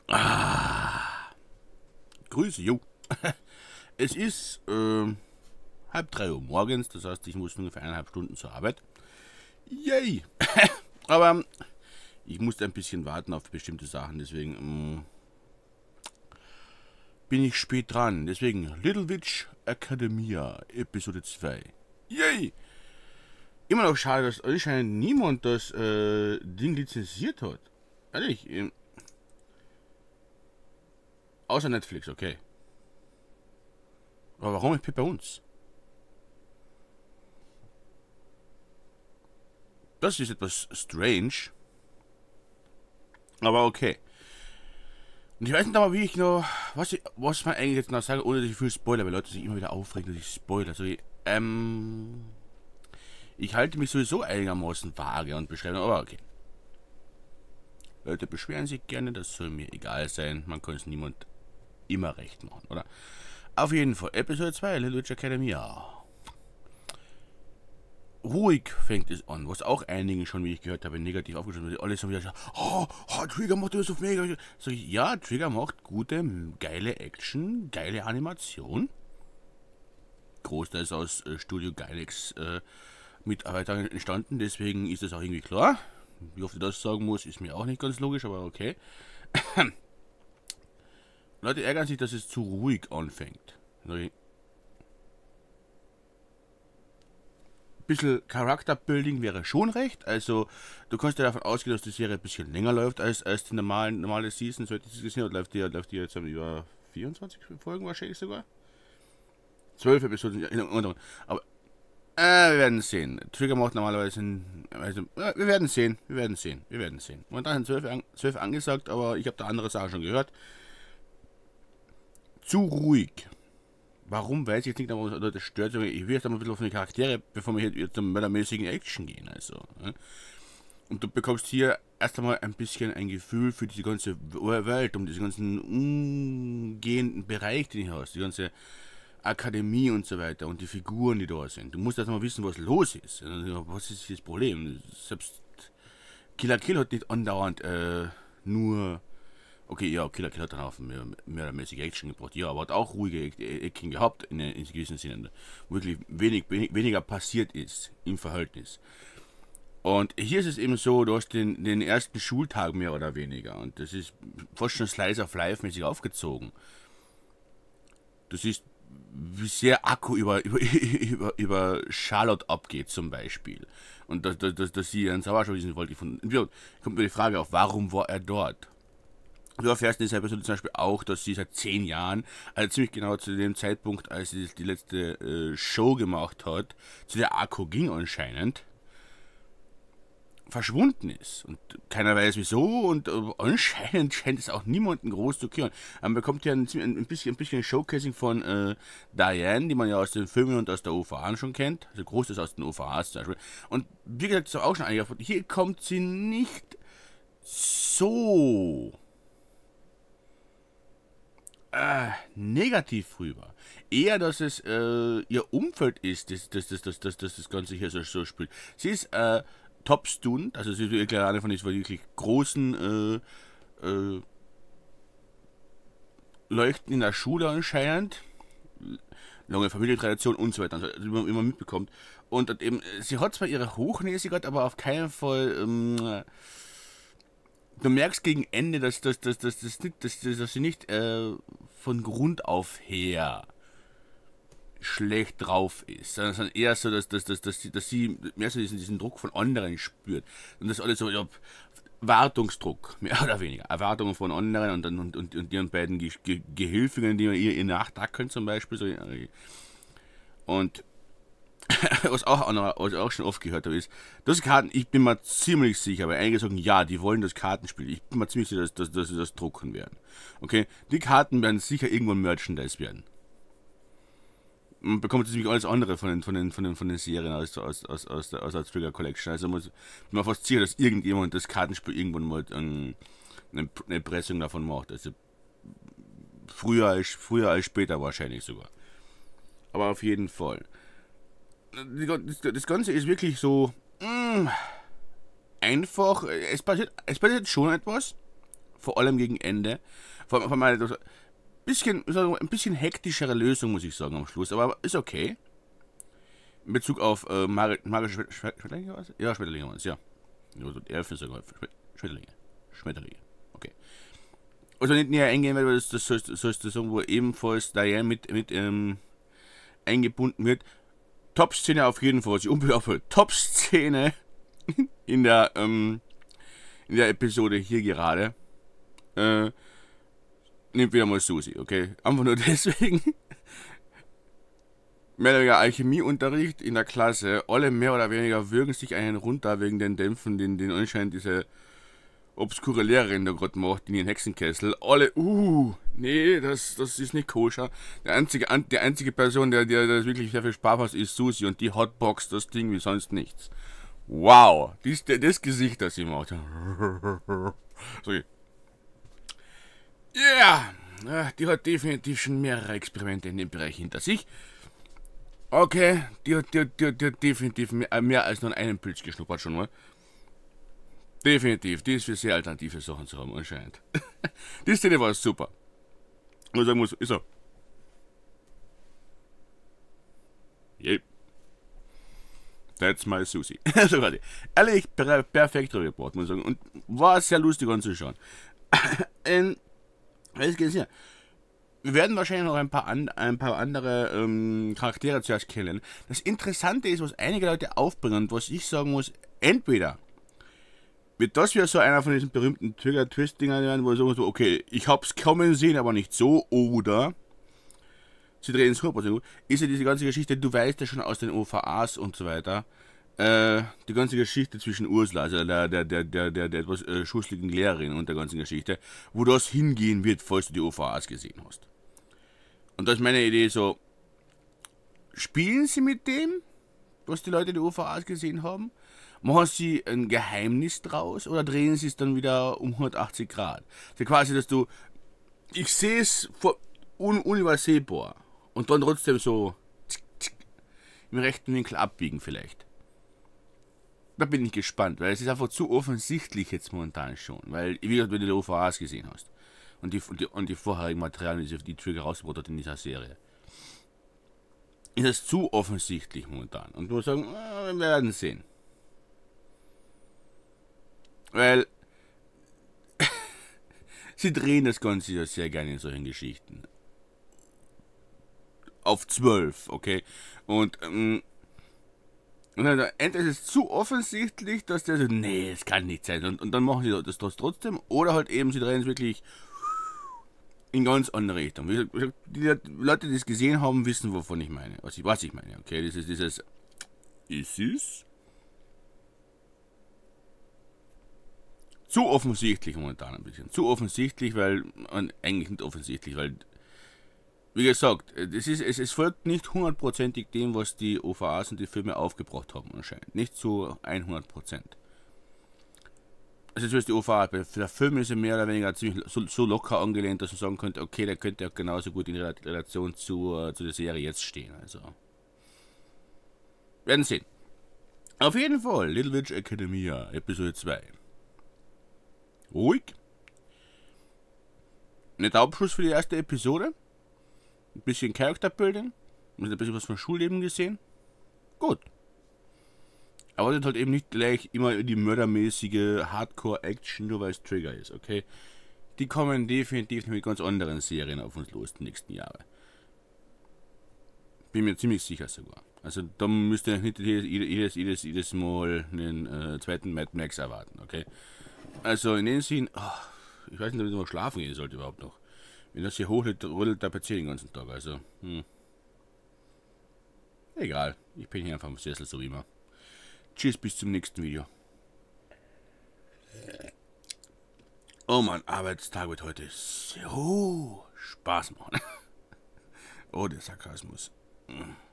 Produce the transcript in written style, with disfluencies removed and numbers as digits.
Ah, Grüße, jo. Es ist 2:30 Uhr morgens, das heißt, ich muss ungefähr 1,5 Stunden zur Arbeit. Yay! Aber ich musste ein bisschen warten auf bestimmte Sachen, deswegen bin ich spät dran. Deswegen Little Witch Academia, Episode 2. Yay! Immer noch schade, dass anscheinend niemand das Ding lizenziert hat. Ehrlich, außer Netflix, okay. Aber warum nicht bei uns? Das ist etwas strange. Aber okay. Und ich weiß nicht aber, wie ich noch. Was man eigentlich jetzt noch sage, ohne dass ich viel Spoiler, weil Leute sich immer wieder aufregen, dass ich Spoiler. Also, ich halte mich sowieso einigermaßen vage und beschreibe, aber okay. Leute beschweren sich gerne, das soll mir egal sein. Man kann es niemand immer recht machen, oder? Auf jeden Fall, Episode 2, Little Witch Academia. Ruhig fängt es an, was auch einigen schon, wie ich gehört habe, negativ aufgeschrieben wird. Alle so wieder sagen, Trigger macht das auf mega. Sag ich, ja, Trigger macht gute, geile Action, geile Animation. Großteils aus Studio Gainax Mitarbeitern entstanden, deswegen ist es auch irgendwie klar. Wie oft ich das sagen muss, ist mir auch nicht ganz logisch, aber okay. Leute ärgern sich, dass es zu ruhig anfängt. Bisschen Charakterbuilding wäre schon recht. Also, du kannst ja davon ausgehen, dass die Serie ein bisschen länger läuft als die normale Season. So hätte ich es gesehen, und läuft die jetzt über 24 Folgen wahrscheinlich sogar. 12 Episoden in der Untergrund. Aber wir werden sehen. Trigger macht normalerweise wir werden sehen. Momentan sind 12 angesagt, aber ich habe da andere Sachen schon gehört. Zu ruhig. Warum, weiß ich jetzt nicht, aber das stört mich. Ich will jetzt einmal ein bisschen auf die Charaktere, bevor wir hier zum mördermäßigen Action gehen. Also, ne? Und du bekommst hier erst einmal ein bisschen ein Gefühl für diese ganze Welt, um diesen ganzen umgehenden Bereich, den du hast, die ganze Akademie und so weiter und die Figuren, die da sind. Du musst erst mal wissen, was los ist. Was ist das Problem? Selbst Killer Kill hat nicht andauernd nur. Okay, ja, Killer Kill hat dann auch mehrmäßige Action gebracht, ja, aber hat auch ruhige Ecken gehabt, in gewissen Sinne, wo wirklich weniger passiert ist im Verhältnis. Und hier ist es eben so, du hast den ersten Schultag mehr oder weniger und das ist fast schon Slice of Life mäßig aufgezogen. Du siehst, wie sehr Akku über Charlotte abgeht zum Beispiel. Und dass sie einen Sauerstoff wissen wollte. Kommt mir die Frage auf, warum war er dort? Du erfährst in dieser Episode zum Beispiel auch, dass sie seit 10 Jahren, also ziemlich genau zu dem Zeitpunkt, als sie die letzte Show gemacht hat, zu der Akku ging anscheinend, verschwunden ist. Und keiner weiß wieso und anscheinend scheint es auch niemanden groß zu kümmern. Man bekommt ja ein bisschen Showcasing von Diane, die man ja aus den Filmen und aus der OVA schon kennt. Also großes aus den OVAs zum Beispiel. Und wie gesagt, ist auch schon einige davon. Hier kommt sie nicht so negativ rüber. Eher, dass es ihr Umfeld ist, das Ganze hier so spielt. Sie ist Top-Student, also sie ist eine von diesen wirklich großen Leuchten in der Schule anscheinend. Lange Familientradition und so weiter, also immer mitbekommt. Und eben, sie hat zwar ihre Hochnäsigkeit, aber auf keinen Fall du merkst gegen Ende, dass sie nicht von Grund auf her schlecht drauf ist, sondern eher so, dass sie mehr so diesen Druck von anderen spürt. Und das alles so, ja, Wartungsdruck, mehr oder weniger. Erwartungen von anderen und ihren beiden Gehilfigen, die ihr nachdackern zum Beispiel. So, und was auch schon oft gehört habe, ist, das Karten, ich bin mir ziemlich sicher, weil einige sagen, ja, die wollen das Kartenspiel. Ich bin mir ziemlich sicher, dass sie das drucken werden. Okay? Die Karten werden sicher irgendwann Merchandise werden. Man bekommt nämlich alles andere von den Serien aus der Trigger Collection. Also bin mir fast sicher, dass irgendjemand das Kartenspiel irgendwann mal eine Pressung davon macht. Also früher als später wahrscheinlich sogar. Aber auf jeden Fall. Das Ganze ist wirklich so einfach. Es passiert schon etwas, Vor allem gegen Ende. Vor allem ein bisschen hektischere Lösung, muss ich sagen, am Schluss. Aber ist okay. In Bezug auf magische Schmetterlinge war es? Ja, Schmetterlinge waren es, ja. Also Elfen sogar. Schmetterlinge. Schmetterlinge. Okay. Also nicht näher eingehen, weil das sollst du sagen, wo ebenfalls Diane mit eingebunden wird. Top-Szene auf jeden Fall, was ich unbedingt aufhört. Top-Szene in der Episode hier gerade. Nimmt wieder mal Susi, okay? Einfach nur deswegen. Mehr oder weniger Alchemieunterricht in der Klasse. Alle mehr oder weniger würgen sich einen runter wegen den Dämpfen, den anscheinend diese obskure Lehrerin da gerade macht in ihren Hexenkessel. Alle, nee, das ist nicht koscher. Die einzige Person, der das wirklich sehr viel Spaß hat, ist Susi und die hotboxt das Ding wie sonst nichts. Wow, das Gesicht, das sie macht. Sorry. Ja, die hat definitiv schon mehrere Experimente in dem Bereich hinter sich. Okay, die hat definitiv mehr als nur einen Pilz geschnuppert schon mal. Definitiv, die ist für sehr alternative Sachen zu haben, anscheinend. Die Szene war super. Und sagen muss, ist so. Yep. That's my Susi. So gerade. Ehrlich, perfekt rübergebracht, muss ich sagen. Und war sehr lustig anzuschauen. Was geht's hier? Wir werden wahrscheinlich noch ein paar andere Charaktere zuerst kennen. Das Interessante ist, was einige Leute aufbringen und was ich sagen muss, entweder wird das wieder so einer von diesen berühmten Trigger-Twist-Dingern werden, wo so, okay, ich hab's kommen sehen, aber nicht so, oder sie drehen es super gut. Ist ja diese ganze Geschichte, du weißt ja schon aus den OVAs und so weiter, die ganze Geschichte zwischen Ursula, also der etwas schussligen Lehrerin und der ganzen Geschichte, wo das hingehen wird, falls du die OVAs gesehen hast. Und da ist meine Idee so, spielen sie mit dem, was die Leute die OVAs gesehen haben? Machen sie ein Geheimnis draus oder drehen sie es dann wieder um 180 Grad? Also quasi, dass du, ich sehe es unübersehbar und dann trotzdem so im rechten Winkel abbiegen vielleicht. Da bin ich gespannt, weil es ist einfach zu offensichtlich jetzt momentan schon, weil, wie gesagt, wenn du die OVAs gesehen hast und die vorherigen Materialien, die Trigger rausgebracht hat in dieser Serie, ist es zu offensichtlich momentan. Und du musst sagen, wir werden sehen. Weil sie drehen das Ganze ja sehr gerne in solchen Geschichten. Auf 12, okay? Und entweder ist es zu offensichtlich, dass der so, nee, es kann nicht sein. Und dann machen sie das trotzdem. Oder halt eben, sie drehen es wirklich in ganz andere Richtung. Die Leute, die es gesehen haben, wissen, wovon ich meine. Was ich meine, okay? Ist es zu offensichtlich momentan ein bisschen. Zu offensichtlich, weil, eigentlich nicht offensichtlich, weil, wie gesagt, es folgt nicht hundertprozentig dem, was die OVAs und die Filme aufgebracht haben anscheinend. Nicht zu 100%. Also zuerst die OVA, der Film ist ja mehr oder weniger ziemlich so locker angelehnt, dass man sagen könnte, okay, der könnte auch genauso gut in Relation zu der Serie jetzt stehen. Also, werden sehen. Auf jeden Fall, Little Witch Academia, Episode 2. Ruhig. Netter Abschluss für die erste Episode. Ein bisschen Character Building. Ein bisschen was vom Schulleben gesehen. Gut. Aber das halt eben nicht gleich immer die mördermäßige Hardcore-Action, nur weil es Trigger ist, okay? Die kommen definitiv mit ganz anderen Serien auf uns los die nächsten Jahre. Bin mir ziemlich sicher sogar. Also da müsst ihr nicht jedes Mal einen zweiten Mad Max erwarten, okay? Also in dem Sinn, ich weiß nicht, ob ich mal schlafen gehen sollte überhaupt noch. Wenn das hier hochrüttelt, da passiert den ganzen Tag, also, egal, ich bin hier einfach im Sessel, so wie immer. Tschüss, bis zum nächsten Video. Oh mein Arbeitstag wird heute so Spaß machen. Oh, der Sarkasmus.